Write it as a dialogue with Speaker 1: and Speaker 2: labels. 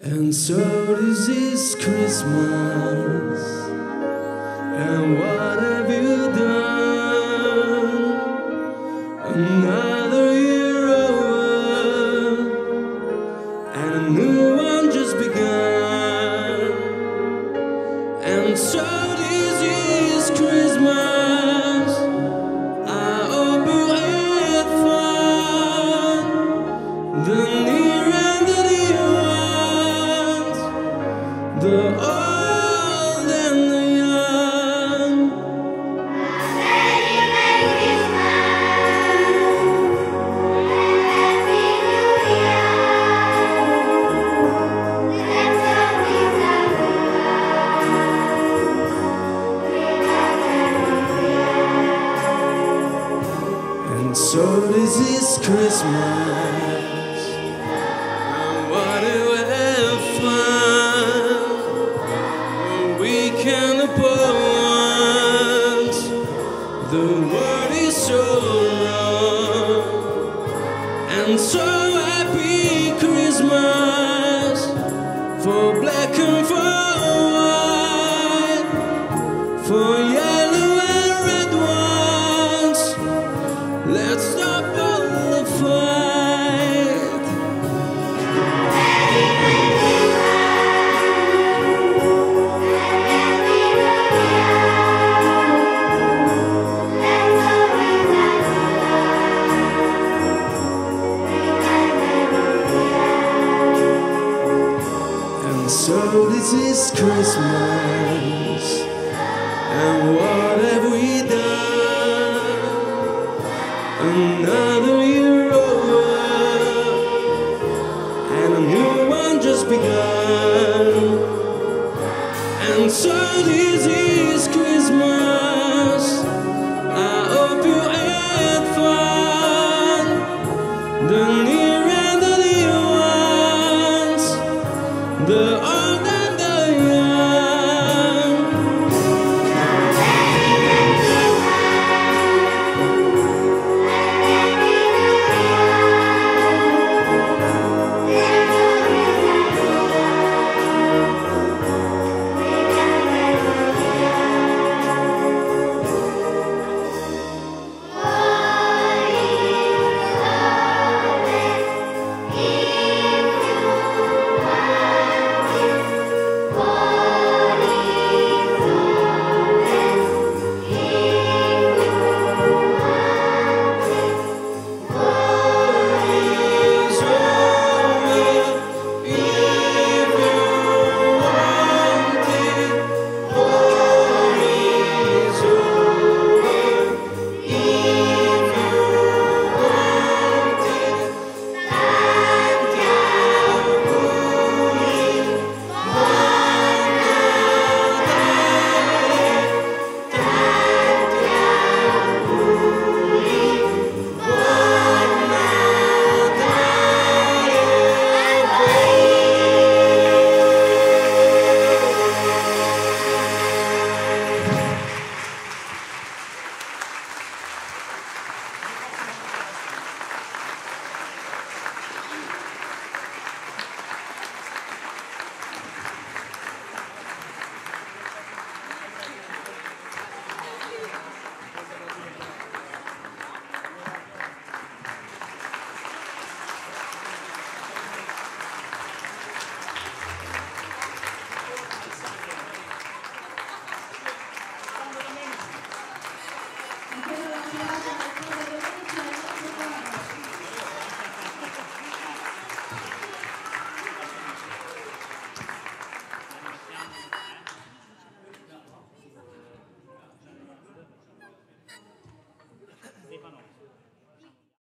Speaker 1: And so this is Christmas, and what have you done? Another year over, and a new one just begun. And so this is Christmas, I hope you had fun. The near and the dear ones, the old and the young. And so this is Christmas, and what do we have fun? A weekend apart, the world is so wrong. And so happy Christmas for black and for white, for yellow and red ones. Let's stop all the fight. And so this is Christmas, and what have we done? Another year over, and a new one just begun. And so this is